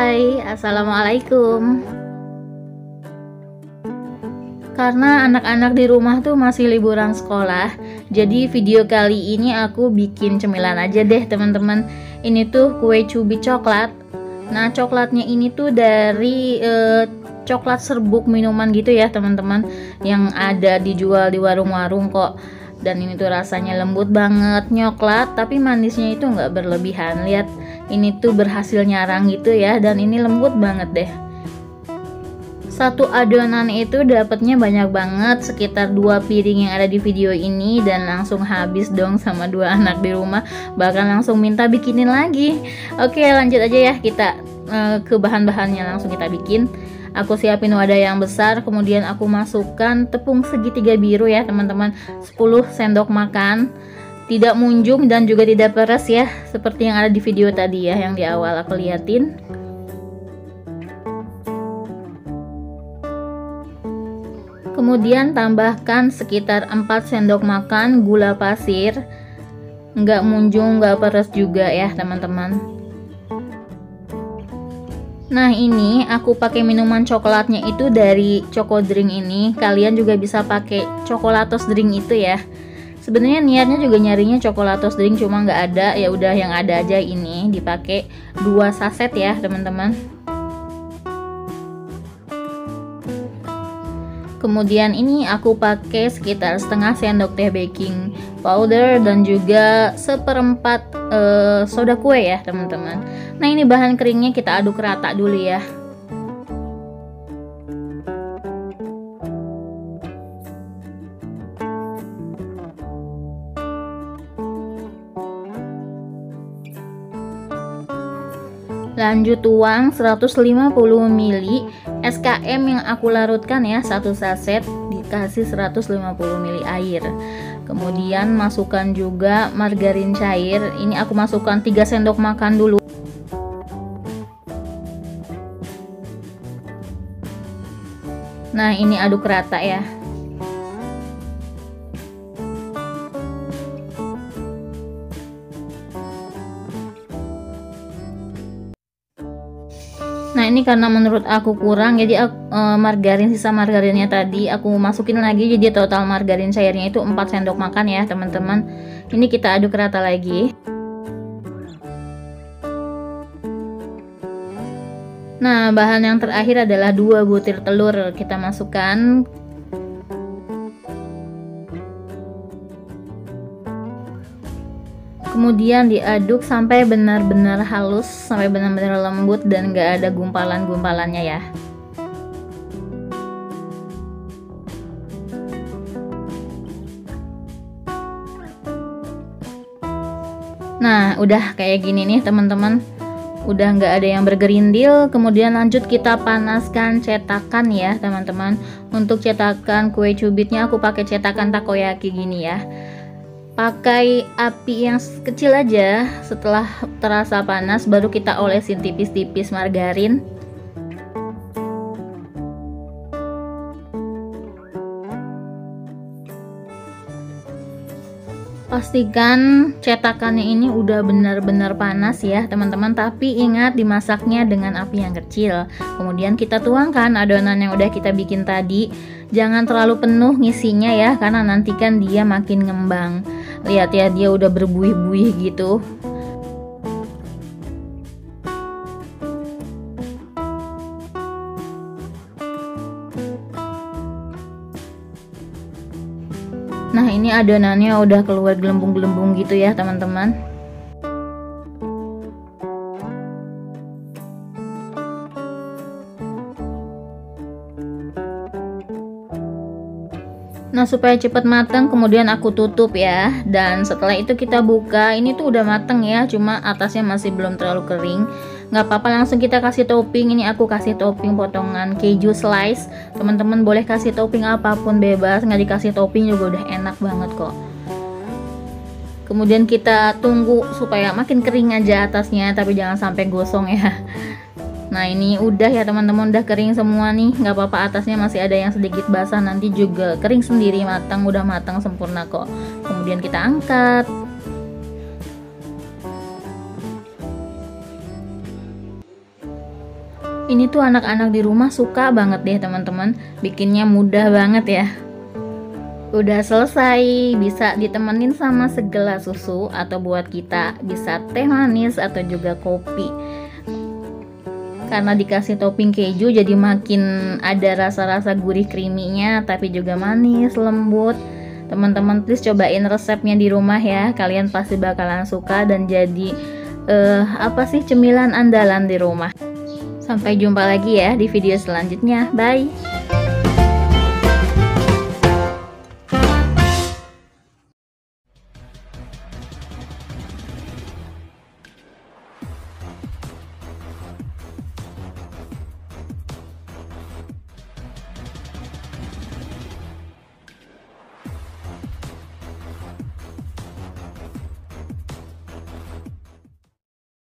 Hai, Assalamualaikum. Karena anak-anak di rumah tuh masih liburan sekolah, jadi video kali ini aku bikin cemilan aja deh teman-teman. Ini tuh kue cubit coklat. Nah, coklatnya ini tuh dari coklat serbuk minuman gitu ya teman-teman, yang ada dijual di warung-warung kok. Dan ini tuh rasanya lembut banget, nyoklat, tapi manisnya itu nggak berlebihan. Lihat, ini tuh berhasil nyarang gitu ya, dan ini lembut banget deh. Satu adonan itu dapatnya banyak banget, sekitar 2 piring yang ada di video ini, dan langsung habis dong sama 2 anak di rumah, bahkan langsung minta bikinin lagi. Oke, lanjut aja ya, kita ke bahan-bahannya langsung kita bikin. Aku siapin wadah yang besar, kemudian aku masukkan tepung segitiga biru ya teman-teman, 10 sendok makan. Tidak munjung dan juga tidak peres ya, seperti yang ada di video tadi ya, yang di awal aku liatin. Kemudian tambahkan sekitar 4 sendok makan gula pasir. Nggak munjung, nggak peres juga ya teman-teman. Nah, ini aku pakai minuman coklatnya itu dari Choco Drink ini. Kalian juga bisa pakai Chocolatos Drink itu ya. Sebenarnya niatnya juga nyarinya Chocolatos Drink, cuma nggak ada, ya udah yang ada aja ini dipakai 2 saset ya teman-teman. Kemudian ini aku pakai sekitar setengah sendok teh baking powder dan juga seperempat soda kue ya teman-teman. Nah, ini bahan keringnya kita aduk rata dulu ya. Lanjut tuang 150 ml SKM yang aku larutkan ya, 1 saset dikasih 150 ml air. Kemudian masukkan juga margarin cair. Ini aku masukkan 3 sendok makan dulu. Nah, ini aduk rata ya. Nah, ini karena menurut aku kurang, jadi sisa margarinnya tadi aku masukin lagi, jadi total margarin cairnya itu 4 sendok makan ya teman-teman. Ini kita aduk rata lagi. Nah, bahan yang terakhir adalah 2 butir telur, kita masukkan. Kemudian diaduk sampai benar-benar halus, sampai benar-benar lembut dan gak ada gumpalan-gumpalannya ya. Nah, udah kayak gini nih teman-teman, udah nggak ada yang bergerindil. Kemudian lanjut kita panaskan cetakan ya teman-teman. Untuk cetakan kue cubitnya aku pakai cetakan takoyaki gini ya. Pakai api yang kecil aja. Setelah terasa panas baru kita olesin tipis-tipis margarin. Pastikan cetakannya ini udah benar-benar panas ya teman-teman, tapi ingat dimasaknya dengan api yang kecil. Kemudian kita tuangkan adonan yang udah kita bikin tadi. Jangan terlalu penuh ngisinya ya, karena nanti kan dia makin ngembang. Lihat ya, dia udah berbuih-buih gitu. Nah, ini adonannya udah keluar gelembung-gelembung gitu ya teman-teman. Nah, supaya cepat matang kemudian aku tutup ya. Dan setelah itu kita buka, ini tuh udah mateng ya, cuma atasnya masih belum terlalu kering. Nggak apa-apa, langsung kita kasih topping. Ini aku kasih topping potongan keju slice. Teman-teman boleh kasih topping apapun bebas, nggak dikasih topping juga udah enak banget kok. Kemudian kita tunggu supaya makin kering aja atasnya, tapi jangan sampai gosong ya. Nah, ini udah ya teman-teman, udah kering semua nih. Nggak apa-apa, atasnya masih ada yang sedikit basah, nanti juga kering sendiri, matang, udah matang sempurna kok. Kemudian kita angkat. Ini tuh anak-anak di rumah suka banget deh teman-teman, bikinnya mudah banget ya. Udah selesai, bisa ditemenin sama segelas susu atau buat kita bisa teh manis atau juga kopi. Karena dikasih topping keju jadi makin ada rasa-rasa gurih creamy-nya, tapi juga manis, lembut. Teman-teman please cobain resepnya di rumah ya, kalian pasti bakalan suka dan jadi cemilan andalan di rumah. Sampai jumpa lagi ya di video selanjutnya, bye.